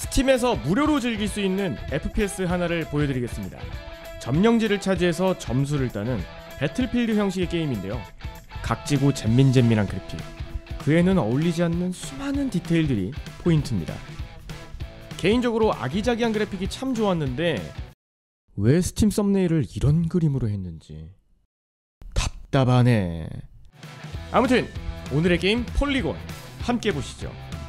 스팀에서 무료로 즐길 수 있는 FPS 하나를 보여드리겠습니다. 점령지를 차지해서 점수를 따는 배틀필드 형식의 게임인데요. 각지고 잼민잼민한 그래픽, 그에는 어울리지 않는 수많은 디테일들이 포인트입니다. 개인적으로 아기자기한 그래픽이 참 좋았는데 왜 스팀 썸네일을 이런 그림으로 했는지 답답하네. 아무튼 오늘의 게임 폴리곤 함께 보시죠.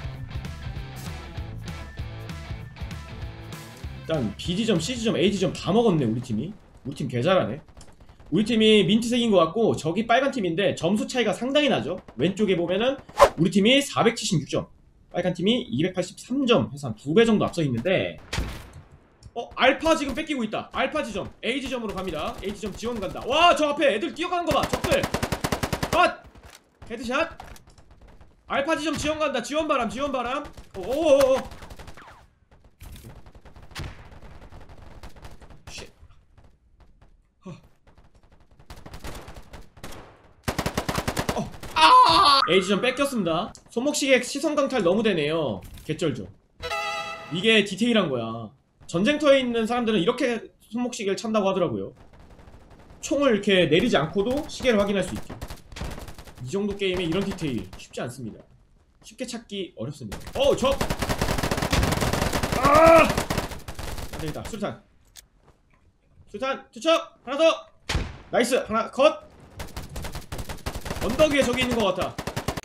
일단 B지점, C지점, A지점 다 먹었네. 우리 팀 개잘하네. 우리 팀이 민트색인 것 같고 저기 빨간 팀인데 점수 차이가 상당히 나죠. 왼쪽에 보면은 우리 팀이 476점, 빨간 팀이 283점 해서 한 2배 정도 앞서 있는데, 알파 지금 뺏기고 있다. 알파 지점, A 지점으로 갑니다. A 지점 지원 간다. 와, 저 앞에 애들 뛰어가는 거 봐. 적들. 컷! 헤드샷. 알파 지점 지원 간다. 지원 바람. 오오오오. 쉣. A 지점 뺏겼습니다. 손목시계 시선 강탈 너무 되네요. 개쩔죠. 이게 디테일한 거야. 전쟁터에 있는 사람들은 이렇게 손목시계를 찬다고 하더라고요. 총을 이렇게 내리지 않고도 시계를 확인할 수 있게. 이 정도 게임에 이런 디테일 쉽지 않습니다. 쉽게 찾기 어렵습니다. 적! 안되겠다. 수류탄 투척! 하나 더! 나이스! 하나 컷! 언덕 위에 저기 있는 것 같아.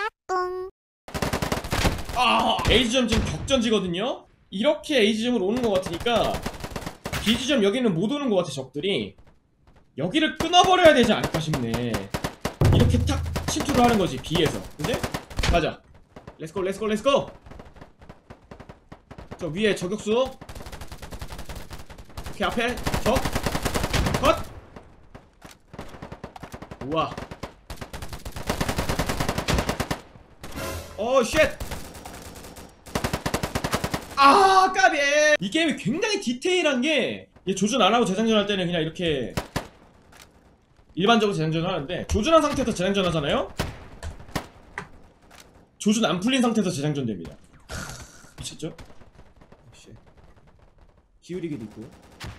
A지점 지금 격전지거든요? 이렇게 A지점으로 오는 것 같으니까 B지점 여기는 못 오는 것 같아. 적들이 여기를 끊어버려야 되지 않을까 싶네. 이렇게 탁 침투를 하는 거지, B에서. 근데? 가자. 렛츠고. 저 위에 저격수. 이렇게 앞에 적. 컷! 우와. 쉣! 까비! 이 게임이 굉장히 디테일한 게, 조준 안하고 재장전 할 때는 그냥 이렇게 일반적으로 재장전을 하는데, 조준한 상태에서 재장전 하잖아요? 조준 안 풀린 상태에서 재장전 됩니다. 미쳤죠? 쉣. 기울이기도 있고.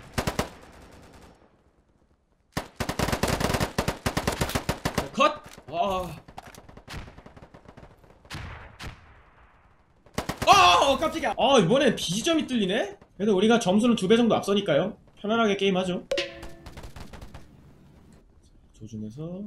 컷! 깜짝이야. 이번엔 B지점이 뚫리네? 그래도 우리가 점수는 2배 정도 앞서니까요. 편안하게 게임하죠. 조준해서.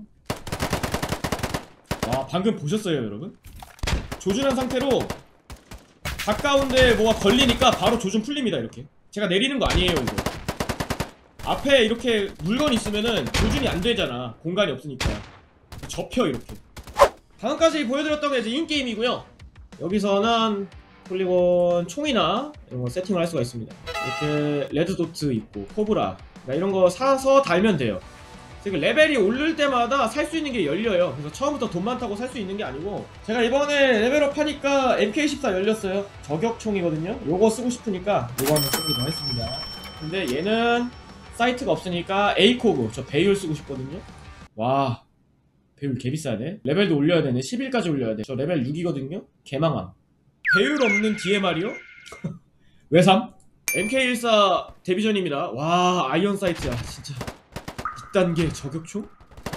방금 보셨어요, 여러분? 조준한 상태로 가까운데 뭐가 걸리니까 바로 조준 풀립니다. 이렇게 제가 내리는 거 아니에요. 이거 앞에 이렇게 물건이 있으면은 조준이 안 되잖아. 공간이 없으니까 접혀. 이렇게 방금까지 보여드렸던 게 이제 인게임이고요. 여기서는 폴리곤 총이나 이런 거 세팅을 할 수가 있습니다. 이렇게 레드도트 있고 코브라, 그러니까 이런 거 사서 달면 돼요. 그러니까 레벨이 오를 때마다 살 수 있는 게 열려요. 그래서 처음부터 돈 많다고 살 수 있는 게 아니고, 제가 이번에 레벨업 하니까 MK14 열렸어요. 저격총이거든요. 요거 쓰고 싶으니까 요거 한번 쓰기로 했습니다. 근데 얘는 사이트가 없으니까 A코브, 저 배율 쓰고 싶거든요. 와, 배율 개비싸네. 레벨도 올려야 되네. 11까지 올려야 돼. 저 레벨 6이거든요 개망함. 배율 없는 DMR이요? 외삼? MK14 데비전입니다. 와, 아이언 사이트야 진짜. 2단계 저격총?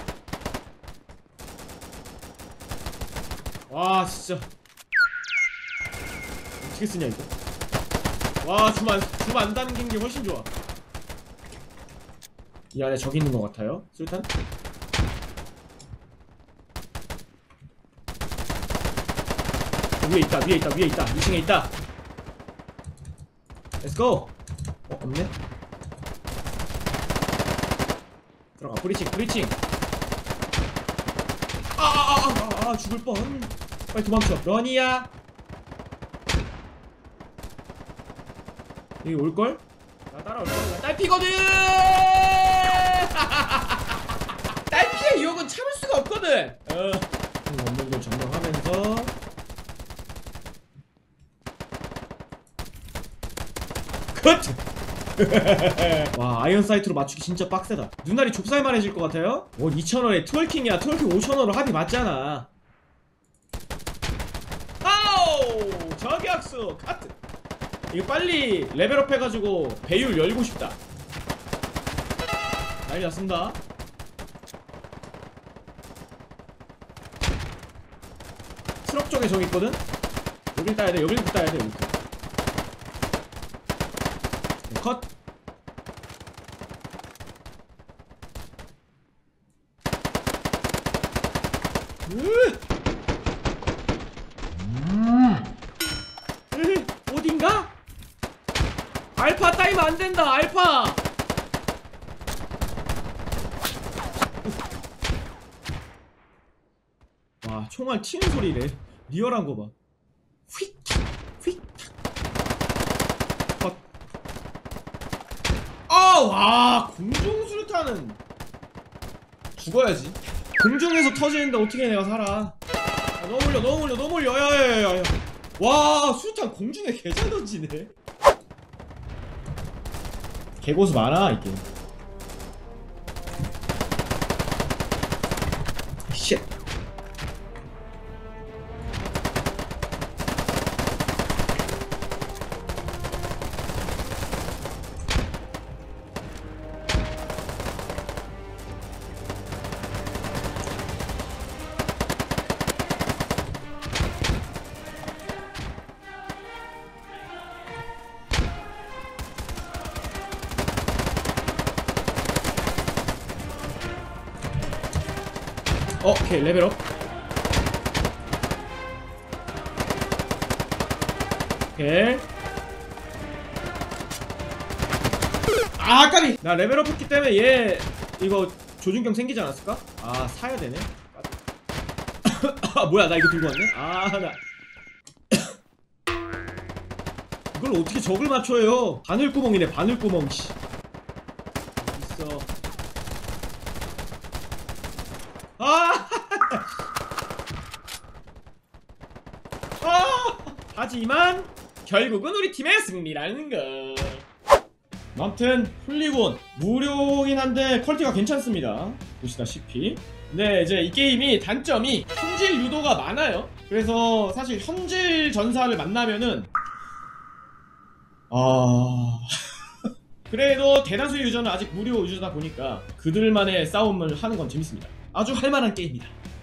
와, 진짜 어떻게 쓰냐 이거. 와, 줌 안 당긴 게 훨씬 좋아. 이 안에 적이 있는 것 같아요. 수류탄? 위에 있다. 2층에 있다. 렛츠고! 없네? 들어가. 브리칭. 죽을 뻔. 빨리 도망쳐. 러니야. 여기 올걸? 나 따라올걸? 나 딸피거든! 딸피의 유혹은 참을 수가 없거든! 없는 걸 점령하면서 와, 아이언 사이트로 맞추기 진짜 빡세다. 눈알이 좁쌀만해질 것 같아요? 2,000원에 트월킹이야. 트월킹 5,000원으로 합이 맞잖아. 아우! 저격수! 카트! 이거 빨리 레벨업 해가지고 배율 열고 싶다. 난리 났습니다. 트럭 쪽에 저기 있거든? 여길 따야 돼, 여길 따야 돼, 여기. 컷! 어딘가? 알파 따이면 안 된다, 알파! 와, 총알 튀는 소리래. 리얼한 거 봐. 휙! 휙! 컷. 와, 공중수류탄은 죽어야지. 공중에서 터지는데 어떻게 내가 살아. 너무 올려, 너무 올려, 너무 올려. 야야야야. 와, 수류탄 공중에 개잘 던지네. 개고수 많아, 이게. 쉣. 오케이, 레벨업. 오케이. 아, 까비! 나 레벨업 했기 때문에 얘 이거 조준경 생기지 않았을까? 아, 사야 되네. 아, 뭐야, 나 이거 들고 왔네? 아, 나 이걸 어떻게 적을 맞춰요? 바늘구멍이네, 바늘구멍. 씨. 있어. 아! 하지만 결국은 우리 팀의 승리라는 거. 아무튼 폴리곤 무료긴 한데 퀄리티가 괜찮습니다. 보시다시피. 네, 이제 이 게임이 단점이 현질 유도가 많아요. 그래서 사실 현질 전사를 만나면은 그래도 대다수 유저는 아직 무료 유저다 보니까 그들만의 싸움을 하는 건 재밌습니다. 아주 할만한 게임이다.